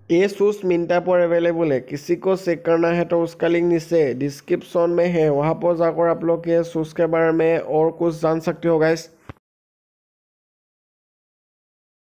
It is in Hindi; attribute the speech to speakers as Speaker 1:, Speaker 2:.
Speaker 1: ये शूज़ मिंत्रा पर अवेलेबल है, किसी को चेक करना है तो उसका लिंक नीचे डिस्क्रिप्शन में है, वहाँ पर जाकर आप लोग ये शूज़ के बारे में और कुछ जान सकते हो गाइस।